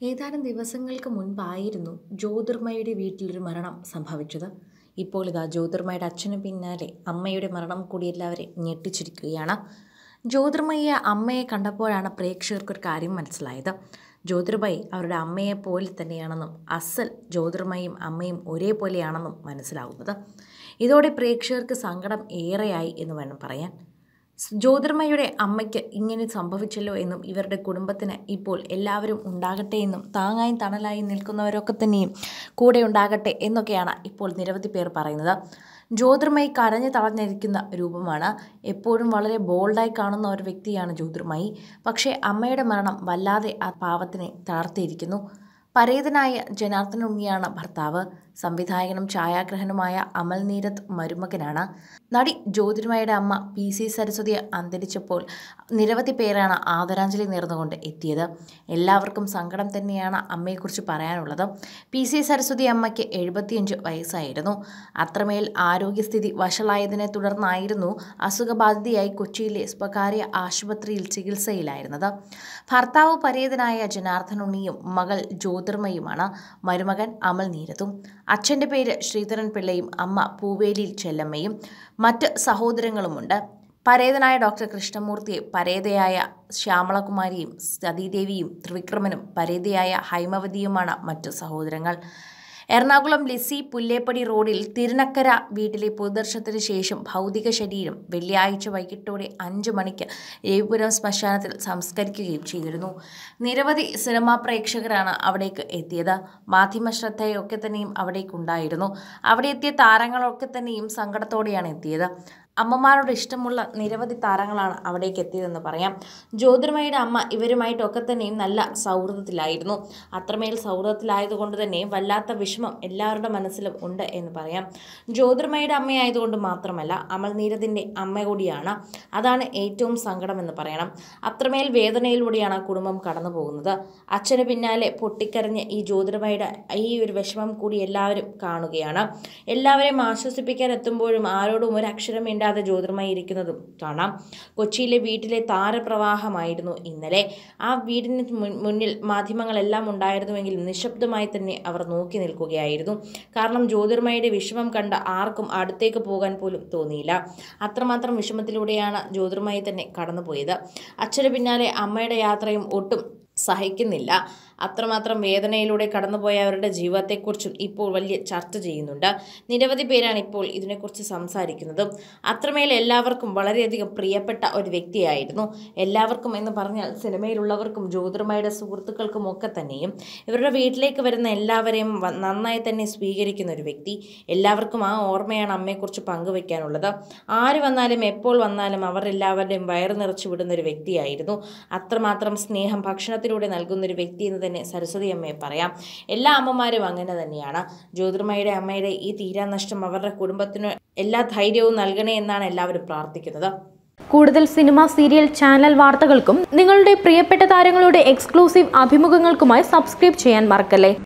ഏതാനും ദിവസങ്ങൾക്ക് മുൻപായിരുന്നു ജ്യോതിർമയുടെ വീട്ടിലൊരു മരണം സംഭവിച്ചത്. ഇപ്പോൾ ഇതാ ജ്യോതിർമയുടെ അച്ഛന് പിന്നാലെ അമ്മയുടെ മരണം കൂടി എല്ലാവരെയും ഞെട്ടിച്ചിരിക്കുകയാണ്. ജ്യോതിർമയെ അമ്മയെ കണ്ടപ്പോഴാണ് പ്രേക്ഷകർക്കൊരു കാര്യം മനസ്സിലായത്. ജ്യോതിർമയി അവരുടെ അമ്മയെ പോലെ തന്നെയാണെന്നും അസൽ ജ്യോതിർമയും അമ്മയും ഒരേപോലെയാണെന്നും മനസ്സിലാവുന്നത്. ഇതോടെ പ്രേക്ഷകർക്ക് സങ്കടം ഏറെയായി എന്ന് വേണം പറയാൻ. ജ്യോതിർമയുടെ അമ്മയ്ക്ക് ഇങ്ങനെ സംഭവിച്ചല്ലോ എന്നും ഇവരുടെ കുടുംബത്തിന് ഇപ്പോൾ എല്ലാവരും ഉണ്ടാകട്ടെ എന്നും താങ്ങായും തണലായി നിൽക്കുന്നവരൊക്കെ തന്നെയും കൂടെ ഉണ്ടാകട്ടെ എന്നൊക്കെയാണ് ഇപ്പോൾ നിരവധി പേർ പറയുന്നത്. ജ്യോതിർമയി കരഞ്ഞു തളർന്നിരിക്കുന്ന രൂപമാണ്. എപ്പോഴും വളരെ ബോൾഡായി കാണുന്ന ഒരു വ്യക്തിയാണ് ജ്യോതിർമയി. പക്ഷേ അമ്മയുടെ മരണം വല്ലാതെ ആ പാവത്തിനെ തളർത്തിയിരിക്കുന്നു. പരേതനായ ജനാർദ്ദൻ ഉണ്ണിയാണ് ഭർത്താവ്. സംവിധായകനും ഛായാഗ്രഹനുമായ അമൽ നീരദ് മരുമകനാണ്. നടി ജ്യോതിർമയുടെ അമ്മ PC സരസ്വതി അന്തരിച്ചപ്പോൾ നിരവധി പേരാണ് ആദരാഞ്ജലി നേർന്നുകൊണ്ട് എത്തിയത്. എല്ലാവർക്കും സങ്കടം തന്നെയാണ് അമ്മയെക്കുറിച്ച് പറയാനുള്ളത്. PC സരസ്വതി അമ്മയ്ക്ക് 75 വയസ്സായിരുന്നു. അത്രമേൽ ആരോഗ്യസ്ഥിതി വഷളായതിനെ തുടർന്നായിരുന്നു അസുഖബാധിതയായി കൊച്ചിയിലെ സ്വകാര്യ ആശുപത്രിയിൽ ചികിത്സയിലായിരുന്നത്. ഭർത്താവ് പരേതനായ ജനാർദ്ദൻ ഉണ്ണിയും മകൾ ജ്യോതിർമയുമാണ്. മരുമകൻ അമൽ നീരദും. അച്ഛൻ്റെ പേര് ശ്രീധരൻ പിള്ളയും അമ്മ പൂവേലിയിൽ ചെല്ലമ്മയും. മറ്റ് സഹോദരങ്ങളുമുണ്ട്. പരേതനായ ഡോക്ടർ കൃഷ്ണമൂർത്തിയെ പരേതയായ ശ്യാമളകുമാരിയും സതീദേവിയും ത്രിവിക്രമനും പരേതയായ ഹൈമവതിയുമാണ് മറ്റു സഹോദരങ്ങൾ. എറണാകുളം ലിസി പുല്ലേപ്പടി റോഡിൽ തിരുനക്കര വീട്ടിലെ പൊതുദർശനത്തിന് ശേഷം ഭൗതിക ശരീരം വെള്ളിയാഴ്ച വൈകിട്ടോടെ 5 മണിക്ക് രവിപുരം ശ്മശാനത്തിൽ സംസ്കരിക്കുകയും ചെയ്തിരുന്നു. നിരവധി സിനിമാ പ്രേക്ഷകരാണ് അവിടേക്ക് എത്തിയത്. മാധ്യമ ശ്രദ്ധയൊക്കെ തന്നെയും അവിടേക്കുണ്ടായിരുന്നു. അവിടെ എത്തിയ താരങ്ങളൊക്കെ തന്നെയും സങ്കടത്തോടെയാണ് എത്തിയത്. അമ്മമാരോട് ഇഷ്ടമുള്ള നിരവധി താരങ്ങളാണ് അവിടേക്ക് എത്തിയതെന്ന് പറയാം. ജ്യോതിർമയുടെ അമ്മ ഇവരുമായിട്ടൊക്കെ തന്നെയും നല്ല സൗഹൃദത്തിലായിരുന്നു. അത്രമേൽ സൗഹൃദത്തിലായതുകൊണ്ട് തന്നെ വല്ലാത്ത വിഷമം എല്ലാവരുടെ മനസ്സിലും ഉണ്ട് എന്ന് പറയാം. ജ്യോതിർമയുടെ അമ്മയായതുകൊണ്ട് മാത്രമല്ല, അമൽ നീരദിൻ്റെ അമ്മ കൂടിയാണ്. അതാണ് ഏറ്റവും സങ്കടമെന്ന് പറയണം. അത്രമേൽ വേദനയിലൂടെയാണ് കുടുംബം കടന്നു പോകുന്നത്. അച്ഛന് പിന്നാലെ പൊട്ടിക്കരഞ്ഞ് ഈ ജ്യോതിർമയുടെ ഈ ഒരു വിഷമം കൂടി എല്ലാവരും കാണുകയാണ്. എല്ലാവരെയും ആശ്വസിപ്പിക്കാൻ എത്തുമ്പോഴും ആരോടും ഒരു അക്ഷരം മിണ്ടാതെ ജ്യോതിർമയി ഇരിക്കുന്നതും കാണാം. കൊച്ചിയിലെ വീട്ടിലെ താരപ്രവാഹമായിരുന്നു ഇന്നലെ. ആ വീടിന് മുന്നിൽ മാധ്യമങ്ങളെല്ലാം ഉണ്ടായിരുന്നുവെങ്കിലും നിശബ്ദമായി തന്നെ അവർ നോക്കി നിൽക്കുകയായിരുന്നു. കാരണം ജ്യോതിർമയുടെ വിഷമം കണ്ട ആർക്കും അടുത്തേക്ക് പോകാൻ പോലും തോന്നിയില്ല. അത്രമാത്രം വിഷമത്തിലൂടെയാണ് ജ്യോതിർമയി തന്നെ കടന്നുപോയത്. അച്ഛന് പിന്നാലെ അമ്മയുടെ യാത്രയും ഒട്ടും സഹിക്കുന്നില്ല. അത്രമാത്രം വേദനയിലൂടെ കടന്നുപോയ അവരുടെ ജീവിതത്തെക്കുറിച്ചും ഇപ്പോൾ വലിയ ചർച്ച ചെയ്യുന്നുണ്ട്. നിരവധി പേരാണ് ഇപ്പോൾ ഇതിനെക്കുറിച്ച് സംസാരിക്കുന്നതും. അത്രമേൽ എല്ലാവർക്കും വളരെയധികം പ്രിയപ്പെട്ട ഒരു വ്യക്തിയായിരുന്നു. എല്ലാവർക്കും എന്ന് പറഞ്ഞാൽ സിനിമയിലുള്ളവർക്കും ജ്യോതിർമയുടെ സുഹൃത്തുക്കൾക്കും ഒക്കെ തന്നെയും ഇവരുടെ വീട്ടിലേക്ക് വരുന്ന എല്ലാവരെയും നന്നായി തന്നെ സ്വീകരിക്കുന്ന ഒരു വ്യക്തി. എല്ലാവർക്കും ആ ഓർമ്മയാണ് അമ്മയെക്കുറിച്ച് പങ്കുവെക്കാനുള്ളത്. ആര് വന്നാലും എപ്പോൾ വന്നാലും അവർ എല്ലാവരുടെയും വയറ് നിറച്ചു വിടുന്ന ഒരു വ്യക്തിയായിരുന്നു. അത്രമാത്രം സ്നേഹം ഭക്ഷണത്തിലൂടെ നൽകുന്നൊരു വ്യക്തി എന്ന് തന്നെ സരസ്വതി അമ്മയെ പറയാം. എല്ലാ അമ്മമാരും അങ്ങനെ തന്നെയാണ്. ജ്യോതിർമയുടെ അമ്മയുടെ ഈ തീരാനഷ്ടം അവരുടെ കുടുംബത്തിന് എല്ലാ ധൈര്യവും നൽകണേ എന്നാണ് എല്ലാവരും പ്രാർത്ഥിക്കുന്നത്. കൂടുതൽ സിനിമ, സീരിയൽ, ചാനൽ വാർത്തകൾക്കും നിങ്ങളുടെ പ്രിയപ്പെട്ട താരങ്ങളുടെ എക്സ്ക്ലൂസീവ് അഭിമുഖങ്ങൾക്കുമായി സബ്സ്ക്രൈബ് ചെയ്യാൻ മറക്കല്ലേ.